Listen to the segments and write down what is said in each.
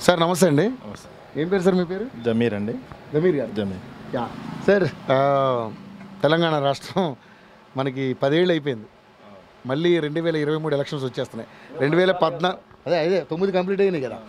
Sir నమస్తే అండి. ఏం పేరు సార్ మీ పేరు? జమీర్ అండి. జమీర్ గారు. జమీర్. సార్ తెలంగాణ రాష్ట్రం మనకి 10 ఏళ్ళు అయిపోయింది. మళ్ళీ 2023 ఎలక్షన్స్ వచ్చేస్తున్నాయి. 2014 అదే 9 కంప్లీట్ అయినాయి కదా.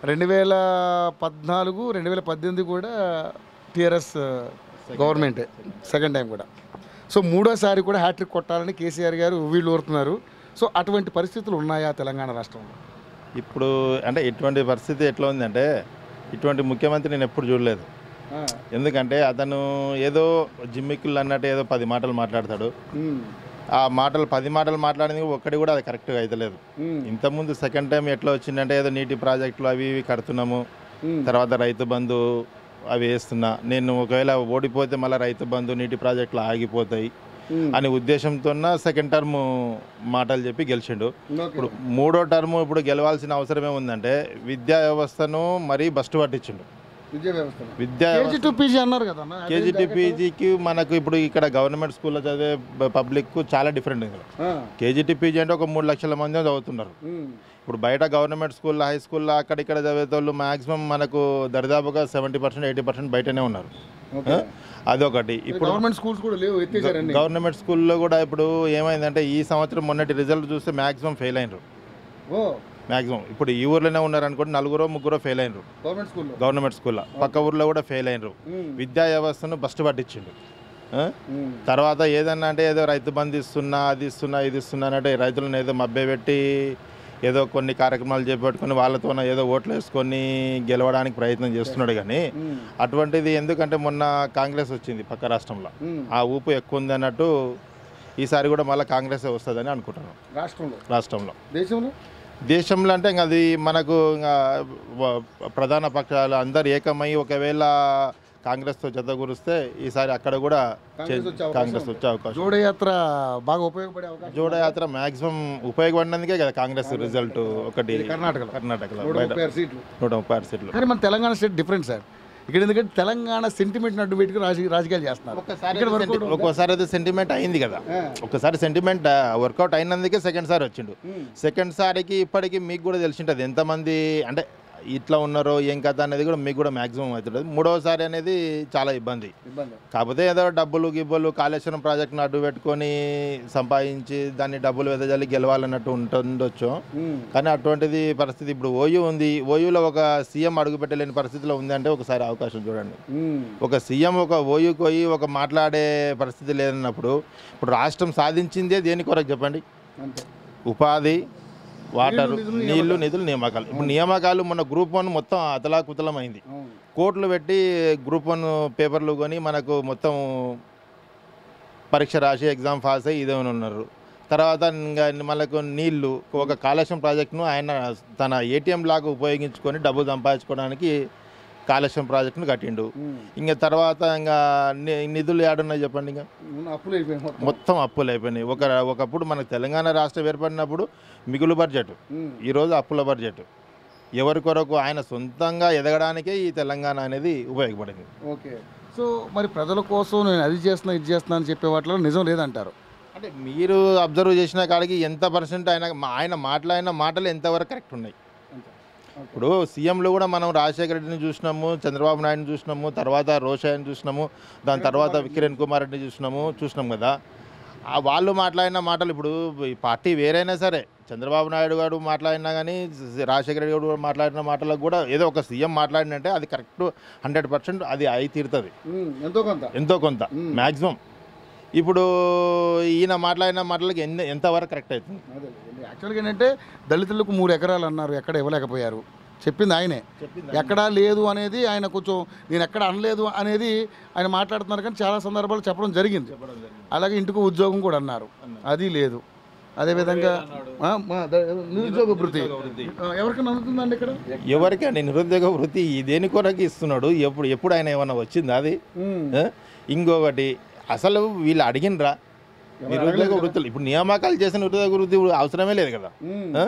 2014 2018 కూడా టీఆర్ఎస్ గవర్నమెంటే సెకండ్ టైం కూడా. సో మూడోసారి కూడా హ్యాట్రిక్ కొట్టాలని కేసీఆర్ గారు వీళ్ళు ఊరుతున్నారు. సో అటువంటి పరిస్థితులు ఉన్నాయా తెలంగాణ రాష్ట్రంలో? ఇప్పుడు అంటే ఇటువంటి పరిస్థితి ఎట్లా ఉందంటే ఇటువంటి ముఖ్యమంత్రి నేను ఎప్పుడు చూడలేదు. ఎందుకంటే అతను ఏదో జిమ్మిక్కులు అన్నట్టు ఏదో 10 మాటలు మాట్లాడతాడు. ఆ మాటలు 10 మాటలు మాట్లాడింది ఒక్కటి కూడా అది కరెక్ట్గా అయితలేదు. ఇంతకుముందు సెకండ్ టైం ఎట్లా వచ్చిందంటే ఏదో నీటి ప్రాజెక్టులు అవి ఇవి కడుతున్నాము, తర్వాత రైతు బంధు అవి వేస్తున్నా, నేను ఒకవేళ ఓడిపోతే మళ్ళీ రైతు బంధు నీటి ప్రాజెక్టులు ఆగిపోతాయి అనే ఉద్దేశంతో సెకండ్ టర్మ్ మాటలు చెప్పి గెలిచిండు. ఇప్పుడు మూడో టర్మ్ ఇప్పుడు గెలవాల్సిన అవసరం ఏముందంటే విద్యా వ్యవస్థను మరీ బస్టు పట్టించిండు. విద్యా కేజీ టు పీజీకి మనకు ఇప్పుడు ఇక్కడ గవర్నమెంట్ స్కూల్లో చదివే పబ్లిక్ చాలా డిఫరెంట్. కేజీ టు పీజీ అంటే ఒక 3 లక్షల మంది చదువుతున్నారు. ఇప్పుడు బయట గవర్నమెంట్ స్కూల్లో హై స్కూల్లో అక్కడిక్కడ చదివేతోళ్ళు మ్యాక్సిమం మనకు దరిదాపుగా 70% 80% బయటనే ఉన్నారు. అదొకటి. ఇప్పుడు గవర్నమెంట్ స్కూల్లో కూడా ఇప్పుడు ఏమైందంటే ఈ సంవత్సరం మొన్నటి రిజల్ట్ చూస్తే మ్యాక్సిమం ఫెయిల్ అయినరు. మ్యాక్సిమం ఇప్పుడు ఈ ఊర్లోనే ఉన్నారు అనుకోండి, 4-3 ఫెయిల్ అయినరు గవర్నమెంట్ స్కూల్లో. పక్క ఊర్లో కూడా ఫెయిల్ అయినరు. విద్యా వ్యవస్థను బస్టు పట్టించిండు. తర్వాత ఏదన్నా అంటే ఏదో రైతు బంధు ఇస్తున్నా, అది ఇస్తున్నా, ఇది ఇస్తున్నా అంటే రైతులను ఏదో మభ్యపెట్టి ఏదో కొన్ని కార్యక్రమాలు చేపట్టుకొని వాళ్ళతో ఏదో ఓట్లు వేసుకొని గెలవడానికి ప్రయత్నం చేస్తున్నాడు. కానీ అటువంటిది ఎందుకంటే మొన్న కాంగ్రెస్ వచ్చింది పక్క రాష్ట్రంలో, ఆ ఊపు ఎక్కువ ఉంది అన్నట్టు ఈసారి కూడా మళ్ళీ కాంగ్రెస్ వస్తుందని అనుకుంటున్నాను. రాష్ట్రంలో దేశంలో అంటే ఇంకా అది మనకు ఇంకా ప్రధాన పక్షాలు అందరు ఏకమై ఒకవేళ కాంగ్రెస్తో జతకూరిస్తే ఈసారి అక్కడ కూడా కాంగ్రెస్ వచ్చే అవకాశం. జోడయాత్ర బాగా ఉపయోగపడే అవకాశం. జోడయాత్ర మ్యాక్సిమం ఉపయోగపడినందుకే కదా కాంగ్రెస్ రిజల్ట్ ఒకటి కర్ణాటకలో 136 సీట్లు. కానీ మన తెలంగాణ స్టేట్ డిఫరెంట్ సార్. ఇక్కడ ఎందుకంటే తెలంగాణ సెంటిమెంట్ అడ్డు పెట్టుకుని రాజకీయాలు చేస్తున్నారు. ఒక్కోసారి అయితే సెంటిమెంట్ అయింది కదా, ఒకసారి సెంటిమెంట్ వర్కౌట్ అయినందుకే సెకండ్ సారి వచ్చిండు. సెకండ్ సారికి ఇప్పటికీ మీకు కూడా తెలిసింటుంది ఎంతమంది అంటే ఇట్లా ఉన్నారో ఏం కథ అనేది కూడా మీకు కూడా మ్యాక్సిమం అవుతుంటుంది. మూడవసారి అనేది చాలా ఇబ్బంది. కాకపోతే ఏదో గిబ్బలు కాళేశ్వరం ప్రాజెక్టును అడ్డు పెట్టుకొని సంపాదించి దాన్ని డబ్బులు వెదజల్లి గెలవాలన్నట్టు ఉంటుండొచ్చు. కానీ అటువంటిది పరిస్థితి ఇప్పుడు ఓయూ ఉంది. ఓయూలో ఒక సీఎం అడుగు పెట్టలేని పరిస్థితిలో ఉంది అంటే ఒకసారి అవకాశం చూడండి. ఒక సీఎం ఒక ఓయూకి పోయి ఒక మాట్లాడే పరిస్థితి లేదన్నప్పుడు ఇప్పుడు రాష్ట్రం సాధించిందే దేని కొరకు చెప్పండి? ఉపాధి, వాటర్, నీళ్లు, నిధులు, నియామకాలు. ఇప్పుడు నియామకాలు మొన్న గ్రూప్ 1 మొత్తం అతలాకుతలం అయింది. కోట్లు పెట్టి గ్రూప్ 1 పేపర్లు కొని మనకు మొత్తం పరీక్ష రాసి ఎగ్జామ్ పాస్ అయ్యి ఇదేమని ఉన్నారు. తర్వాత ఇంకా మనకు నీళ్లు ఒక కాళేశ్వరం ప్రాజెక్టును ఆయన తన ATM లాగా ఉపయోగించుకొని డబ్బులు సంపాదించుకోవడానికి కాళేశ్వరం ప్రాజెక్టును కట్టిండు. ఇంకా తర్వాత ఇంకా నిధులు ఏడున్నాయి చెప్పండి? ఇంకా మొత్తం అప్పులు అయిపోయినాయి. ఒకప్పుడు మనకు తెలంగాణ రాష్ట్రం ఏర్పడినప్పుడు మిగులు బడ్జెట్, ఈరోజు అప్పుల బడ్జెట్. ఎవరి కొరకు ఆయన సొంతంగా ఎదగడానికే ఈ తెలంగాణ అనేది ఉపయోగపడింది. ఓకే. సో మరి ప్రజల కోసం నేను అది చేస్తున్నా ఇది చేస్తున్నా అని చెప్పే వాటిలో నిజం లేదంటారు. అంటే మీరు అబ్జర్వ్ చేసిన కాడికి ఎంత పర్సెంట్ ఆయన మాట్లాడిన మాటలు ఎంతవరకు కరెక్ట్ ఉన్నాయి? ఇప్పుడు సీఎంలో కూడా మనం రాజశేఖర రెడ్డిని చూసినాము, చంద్రబాబు నాయుడుని చూసినాము, తర్వాత రోషాని చూసినాము, దాని తర్వాత కిరణ్ కుమార్ రెడ్డిని చూసినాం కదా. వాళ్ళు మాట్లాడిన మాటలు ఇప్పుడు ఈ పార్టీ వేరైనా సరే చంద్రబాబు నాయుడు గారు మాట్లాడినా కానీ రాజశేఖర రెడ్డి గారు మాట్లాడిన మాటలకు కూడా ఏదో ఒక సీఎం మాట్లాడినంటే అది కరెక్ట్ 100% అది అయి తీరుతుంది ఎంతో కొంత మ్యాక్సిమం. ఇప్పుడు ఈయన మాట్లాడిన మాటలకి ఎంతవరకు కరెక్ట్ అవుతుంది? యాక్చువల్గా ఏంటంటే దళితులకు 3 ఎకరాలు అన్నారు, ఎక్కడ ఇవ్వలేకపోయారు. చెప్పింది ఆయనే. ఎక్కడా లేదు అనేది ఆయన కొంచెం నేను ఎక్కడ అనలేదు అనేది ఆయన మాట్లాడుతున్నారు. కానీ చాలా సందర్భాలు చెప్పడం జరిగింది. అలాగే ఇంటికి ఉద్యోగం కూడా అన్నారు, అది లేదు. అదేవిధంగా నిరుద్యోగ వృత్తి ఎవరికైనా అందుతుందండి ఇక్కడ? ఎవరికండి నిరుద్యోగ వృత్తి దేని కొరకు ఇస్తున్నాడు? ఎప్పుడు ఆయన ఏమన్నా వచ్చిందా అది? ఇంకొకటి అసలు వీళ్ళు అడిగినరా నిరుద్యోగ వృత్తులు? ఇప్పుడు నియామకాలు చేసిన నిరుద్యోగ వృత్తి అవసరమే లేదు కదా.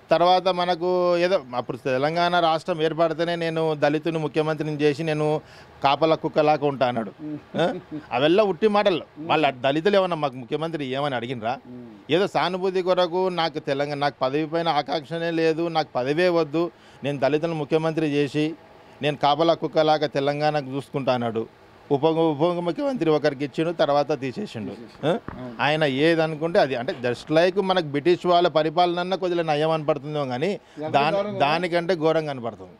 తర్వాత మనకు ఏదో అప్పుడు తెలంగాణ రాష్ట్రం ఏర్పడితేనే నేను దళితుని ముఖ్యమంత్రిని చేసి నేను కాపల కుక్కలాగా ఉంటా అన్నాడు. అవెల్లా ఉట్టి మాటలు. వాళ్ళ దళితులు ఏమన్నా మాకు ముఖ్యమంత్రి ఏమని అడిగినరా? ఏదో సానుభూతి కొరకు నాకు నాకు పదవి పైన ఆకాంక్షనే లేదు, నాకు పదవే వద్దు, నేను దళితులను ముఖ్యమంత్రి చేసి నేను కాపల కుక్కలాగా తెలంగాణకు చూసుకుంటా అన్నాడు. ఉప ముఖ్యమంత్రి ఒకరికి ఇచ్చిండు, తర్వాత తీసేసిండు. ఆయన ఏది అనుకుంటే అది. అంటే జస్ట్ లైక్ మనకు బ్రిటిష్ వాళ్ళ పరిపాలన కొద్దిగా నయం అనిపడుతుందో కానీ దానికంటే ఘోరంగా కనపడుతుంది.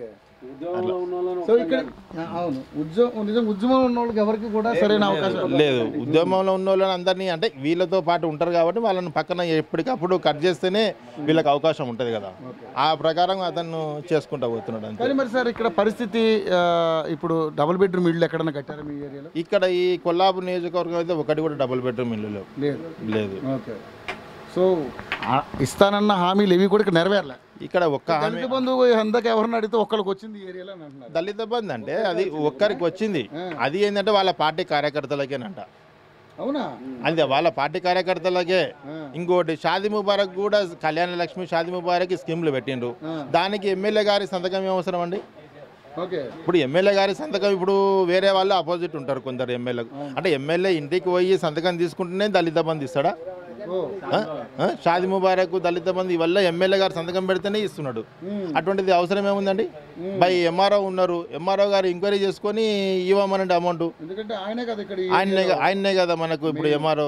సో ఇక్కడ ఉద్యమంలో ఉన్న వాళ్ళకి ఎవరికి కూడా సరైన అవకాశం లేదు. ఉద్యమంలో ఉన్న వాళ్ళని అందరినీ అంటే వీళ్ళతో పాటు ఉంటారు కాబట్టి వాళ్ళని పక్కన ఎప్పటికప్పుడు కట్ చేస్తేనే వీళ్ళకి అవకాశం ఉంటుంది కదా. ఆ ప్రకారం అతను చేసుకుంటా పోతున్నాడు అంతే. మరి సార్ ఇక్కడ పరిస్థితి ఇప్పుడు డబుల్ బెడ్రూమ్ ఇల్లు ఎక్కడన్నా కట్టారా మీ ఏరియాలో? ఇక్కడ ఈ కొల్లాపూర్ నియోజకవర్గం అయితే ఒకటి కూడా డబుల్ బెడ్రూమ్ ఇల్లు లేదు. సో ఇస్తానన్న హామీలు ఏవి కూడా నెరవేరలే. ఇక్కడ ఒక్క దళిత బంధు అందరికి ఎవరిని అడిగితే ఒక్కరికి వచ్చింది ఏరియాలో. దళిత బంధు అంటే అది ఒక్కరికి వచ్చింది. అది ఏంటంటే వాళ్ళ పార్టీ కార్యకర్తలకేనంట. అవునా? అది వాళ్ళ పార్టీ కార్యకర్తలకే. ఇంకోటి షాదీ ముబారక్ కూడా కళ్యాణ లక్ష్మి షాదీ ముబారక్ స్కీమ్లు పెట్టిండ్రు. దానికి ఎమ్మెల్యే గారి సంతకం ఏమవసరం అండి? ఇప్పుడు ఎమ్మెల్యే గారి సంతకం ఇప్పుడు వేరే వాళ్ళు అపోజిట్ ఉంటారు కొందరు ఎమ్మెల్యేలకు. అంటే ఎమ్మెల్యే ఇంటికి పోయి సంతకం తీసుకుంటేనే దళిత బంధు ఇస్తాడా? షాదీ ముబారక్ దళిత బంధు వల్ల ఎమ్మెల్యే గారు సంతకం పెడితేనే ఇస్తున్నాడు. అటువంటిది అవసరం ఏముందండి? బై ఎంఆర్ఓ ఉన్నారు, ఎంఆర్ఓ గారు ఎంక్వైరీ చేసుకొని ఇవ్వమనండి అమౌంట్. ఆయన్నే కదా మనకు ఇప్పుడు ఎంఆర్ఓ.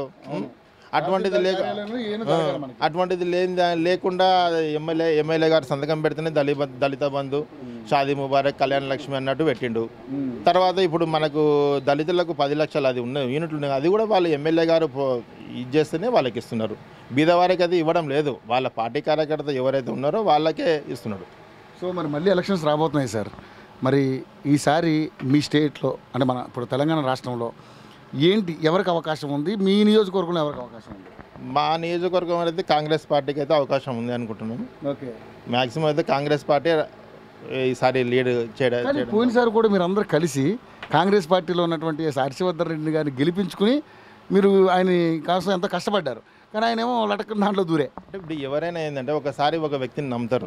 అటువంటిది లేకుండా ఎమ్మెల్యే గారు సంతకం పెడితేనే దళిత బంధు షాదీ ముబారక్ కళ్యాణ లక్ష్మి అన్నట్టు పెట్టిండు. తర్వాత ఇప్పుడు మనకు దళితులకు 10 లక్షలు అది ఉన్న యూనిట్లు ఉన్నాయి. అది కూడా వాళ్ళు ఎమ్మెల్యే గారు ఇది చేస్తేనే వాళ్ళకి ఇస్తున్నారు. బీదవారికి అది ఇవ్వడం లేదు. వాళ్ళ పార్టీ కార్యకర్త ఎవరైతే ఉన్నారో వాళ్ళకే ఇస్తున్నాడు. సో మరి మళ్ళీ ఎలక్షన్స్ రాబోతున్నాయి సార్. మరి ఈసారి మీ స్టేట్లో అంటే మన ఇప్పుడు తెలంగాణ రాష్ట్రంలో ఏంటి ఎవరికి అవకాశం ఉంది? మీ నియోజకవర్గంలో ఎవరికి అవకాశం ఉంది? మా నియోజకవర్గం అయితే కాంగ్రెస్ పార్టీకి అయితే అవకాశం ఉంది అనుకుంటున్నాను. మ్యాక్సిమం అయితే కాంగ్రెస్ పార్టీ ఈసారి లీడ్ చేయడం. పోయినసారి కూడా మీరు అందరూ కలిసి కాంగ్రెస్ పార్టీలో ఉన్నటువంటి హర్షవర్ధన్ రెడ్డి గారిని గెలిపించుకుని మీరు ఆయన కాస్త ఎంతో కష్టపడ్డారు. కానీ ఆయన ఏమో లటక దాంట్లో దూరే. అంటే ఇప్పుడు ఎవరైనా ఏంటంటే ఒకసారి ఒక వ్యక్తిని నమ్ముతారు.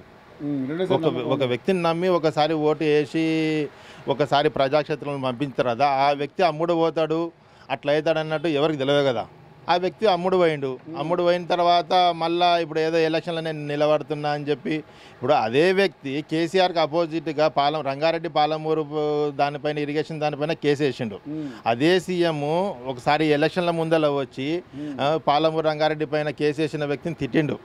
ఒక వ్యక్తిని నమ్మి ఒకసారి ఓటు వేసి ఒకసారి ప్రజాక్షేత్రంలో పంపించారు కదా, ఆ వ్యక్తి అమ్ముడు పోతాడు అట్లా అవుతాడు అన్నట్టు ఎవరికి తెలియదు కదా. ఆ వ్యక్తి అమ్ముడు పోయిన తర్వాత మళ్ళీ ఇప్పుడు ఏదో ఎలక్షన్లో నేను నిలబడుతున్నా అని చెప్పి ఇప్పుడు అదే వ్యక్తి కేసీఆర్కి అపోజిట్గా రంగారెడ్డి పాలమూరు దానిపైన ఇరిగేషన్ దానిపైన కేసు వేసిండు. అదే సీఎం ఒకసారి ఎలక్షన్ల ముందర వచ్చి పాలమూరు రంగారెడ్డి పైన కేసు వేసిన వ్యక్తిని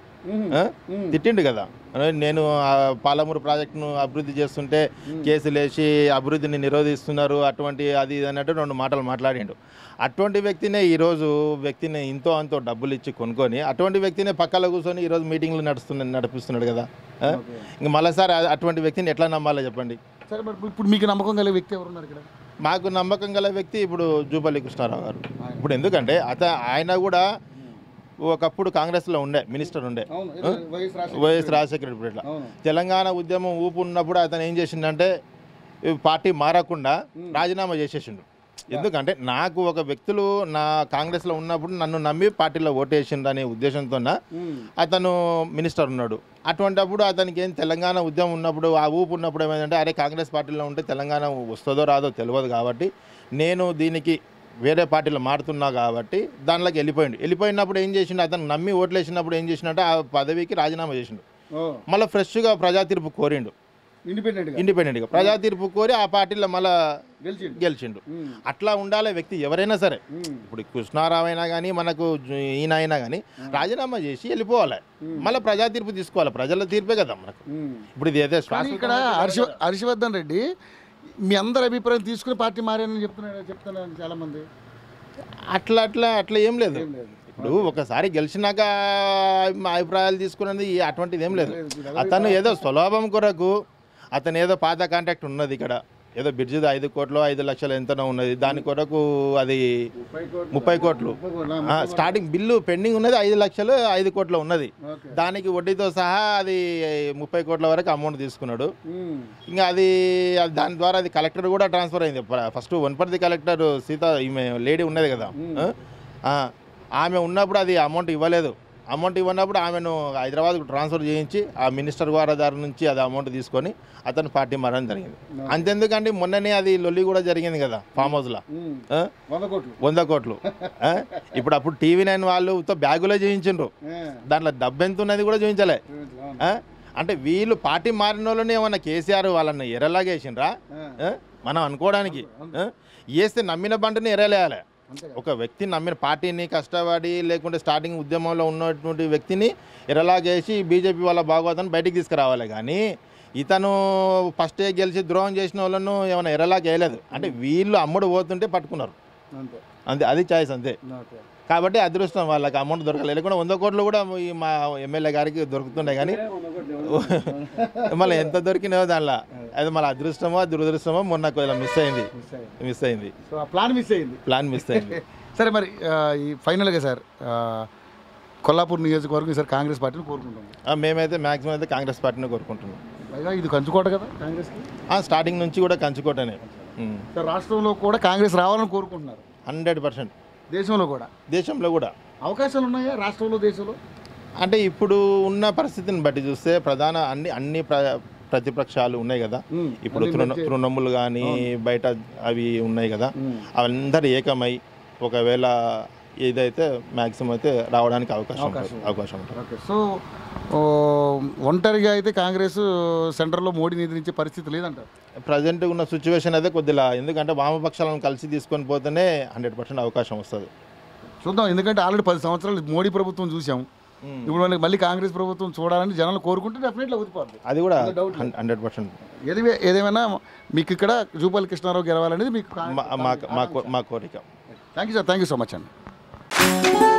తిట్టిండు కదా. నేను పాలమూరు ప్రాజెక్టును అభివృద్ధి చేస్తుంటే కేసులు వేసి అభివృద్ధిని నిరోధిస్తున్నారు అటువంటి అది అన్నట్టు 2 మాటలు మాట్లాడిండు. అటువంటి వ్యక్తినే ఈరోజు ఇంతో అంతో డబ్బులు ఇచ్చి కొనుక్కొని అటువంటి వ్యక్తినే పక్కలో కూర్చొని ఈరోజు మీటింగ్లు నడిపిస్తున్నాడు కదా. ఇంకా మళ్ళీసారి అటువంటి వ్యక్తిని ఎట్లా నమ్మాలో చెప్పండి. సరే ఇప్పుడు మీకు నమ్మకం గల వ్యక్తి ఎవరున్నారు ఇక్కడ? మాకు నమ్మకం గల వ్యక్తి ఇప్పుడు జూపల్లి కృష్ణారావు గారు. ఇప్పుడు ఎందుకంటే ఆయన కూడా ఒకప్పుడు కాంగ్రెస్లో మినిస్టర్ ఉండే వైఎస్ రాజశేఖర రెడ్డి. ఇట్లా తెలంగాణ ఉద్యమం ఊపు ఉన్నప్పుడు అతను ఏం చేసిండంటే పార్టీ మారకుండా రాజీనామా చేసేసిండు. ఎందుకంటే నాకు ఒక వ్యక్తులు నా కాంగ్రెస్లో ఉన్నప్పుడు నన్ను నమ్మి పార్టీలో ఓటేసిండు అనే ఉద్దేశంతో అతను మినిస్టర్ ఉన్నాడు. అటువంటిప్పుడు అతనికి ఏం తెలంగాణ ఉద్యమం ఉన్నప్పుడు ఆ ఊపు ఉన్నప్పుడు ఏమైందంటే అరే కాంగ్రెస్ పార్టీలో ఉంటే తెలంగాణ వస్తుందో రాదో తెలియదు కాబట్టి నేను దీనికి వేరే పార్టీలో మారుతున్నా కాబట్టి దానిలోకి వెళ్ళిపోయినప్పుడు ఏం చేసిండు, అతను నమ్మి ఓట్లు వేసినప్పుడు ఏం చేసిండంటే ఆ పదవికి రాజీనామా చేసిండు. మళ్ళీ ఫ్రెష్గా ప్రజా తీర్పు కోరిండు. ఇండిపెండెంట్గా ప్రజా తీర్పు కోరి ఆ పార్టీలో మళ్ళీ గెలిచిండు. అట్లా ఉండాలి వ్యక్తి ఎవరైనా సరే. ఇప్పుడు కృష్ణారావు అయినా కానీ మనకు ఈయన అయినా కానీ రాజీనామా చేసి వెళ్ళిపోవాలి. మళ్ళీ ప్రజా తీర్పు తీసుకోవాలి. ప్రజల తీర్పే కదా మనకు. ఇప్పుడు ఇది ఏదో ఇక్కడ హర్షవర్ధన్ రెడ్డి మీ అందరి అభిప్రాయం తీసుకుని పార్టీ మారని చెప్తున్నారు చాలా మంది. అట్లా ఏం లేదు. ఇప్పుడు ఒకసారి గెలిచినాక మా అభిప్రాయాలు తీసుకున్నది అటువంటిది ఏం లేదు. అతను ఏదో సులభం కొరకు అతను ఏదో పాత కాంట్రాక్ట్ ఉన్నది ఇక్కడ ఏదో బ్రిడ్జిది 5 కోట్లు 5 లక్షలు ఎంతనో ఉన్నది. దాని కొరకు అది 30 కోట్లు స్టార్టింగ్ బిల్లు పెండింగ్ ఉన్నది. 5 లక్షలు 5 కోట్లు ఉన్నది. దానికి వడ్డీతో సహా అది 30 కోట్ల వరకు అమౌంట్ తీసుకున్నాడు. ఇంకా అది దాని ద్వారా అది కలెక్టర్ కూడా ట్రాన్స్ఫర్ అయింది. ఫస్ట్ వనపర్తి కలెక్టర్ సీత ఈమె లేడీ ఉన్నది కదా, ఆమె ఉన్నప్పుడు అది అమౌంట్ ఇవ్వలేదు. అమౌంట్ ఇవ్వనప్పుడు ఆమెను హైదరాబాద్కు ట్రాన్స్ఫర్ చేయించి ఆ మినిస్టర్ వారదారు నుంచి అది అమౌంట్ తీసుకొని అతను పార్టీ మారడం జరిగింది. అంతెందుకంటే మొన్ననే అది లొల్లి కూడా జరిగింది కదా ఫామ్ హౌస్లో 100 కోట్లు. ఇప్పుడు అప్పుడు TV9 వాళ్ళుతో బ్యాగులో చేయించిండ్రు, దాంట్లో డబ్బు ఎంత ఉన్నది కూడా చూపించలే. అంటే వీళ్ళు పార్టీ మారిన వాళ్ళని ఏమన్నా కేసీఆర్ వాళ్ళని ఎర్రలాగేసిండ్రా మనం అనుకోవడానికి? వేస్తే నమ్మిన బంటని ఎర్రలేయాలి. ఒక వ్యక్తి నమ్మిన పార్టీని కష్టపడి లేకుంటే స్టార్టింగ్ ఉద్యమంలో ఉన్నటువంటి వ్యక్తిని ఎరలాగేసి బీజేపీ వాళ్ళ భాగవతాన్ని బయటికి తీసుకురావాలి. కానీ ఇతను ఫస్ట్ గెలిచి ద్రోహం చేసిన వాళ్ళను ఏమైనా ఎరలాగా వేయలేదు. అంటే వీళ్ళు అమ్ముడు పోతుంటే పట్టుకున్నారు అంతే, అది చాయిస్ అంతే. కాబట్టి అదృష్టం వాళ్ళకి అమౌంట్ దొరకలేదు. లేకుండా 100 కోట్లు కూడా ఈ మా ఎమ్మెల్యే గారికి దొరుకుతుండే, కానీ మళ్ళీ ఎంత దొరికినాయో దానిలో అది మళ్ళీ అదృష్టమో దురదృష్టమో మొన్న మిస్ అయింది. ప్లాన్ మిస్ అయింది. సరే, మరి ఈ ఫైనల్గా సార్ కొల్లాపూర్ నియోజకవర్గం ఈసారి కాంగ్రెస్ పార్టీని కోరుకుంటున్నాం. మేమైతే మ్యాక్సిమం అయితే కాంగ్రెస్ పార్టీని కోరుకుంటున్నాం. పైగా ఇది కంచుకోట కదా కాంగ్రెస్కి, స్టార్టింగ్ నుంచి కూడా కంచుకోటనే. రాష్ట్రంలో కూడా కాంగ్రెస్ రావాలని కోరుకుంటున్నారు 100%. దేశంలో కూడా అవకాశాలు ఉన్నాయా రాష్ట్రంలో, దేశంలో? అంటే ఇప్పుడు ఉన్న పరిస్థితిని బట్టి చూస్తే ప్రధాన అన్ని ప్రతిపక్షాలు ఉన్నాయి కదా. ఇప్పుడు తృణములు కానీ బయట అవి ఉన్నాయి కదా, అవందరూ ఏకమై ఒకవేళ ఏదైతే మ్యాక్సిమం అయితే రావడానికి అవకాశం ఉంటుంది. సో ఒంటరిగా అయితే కాంగ్రెస్ సెంటర్లో మోడీని ఎదిరించే పరిస్థితి లేదంటారు ప్రజెంట్ ఉన్న సిచ్యువేషన్ అయితే కొద్దిగా. ఎందుకంటే వామపక్షాలను కలిసి తీసుకొని పోతేనే 100% అవకాశం వస్తుంది. చూద్దాం, ఎందుకంటే ఆల్రెడీ 10 సంవత్సరాలు మోడీ ప్రభుత్వం చూసాం. ఇప్పుడు మనకి మళ్ళీ కాంగ్రెస్ ప్రభుత్వం చూడాలని జనాలు కోరుకుంటే డెఫినెట్లీ అవుతుంది. అది కూడా 100%. ఏదేమైనా మీకు ఇక్కడ జూపల్లి కృష్ణారావు గెలవాలనేది మీకు మా కోరిక. Thank you sir, thank you so much అండి.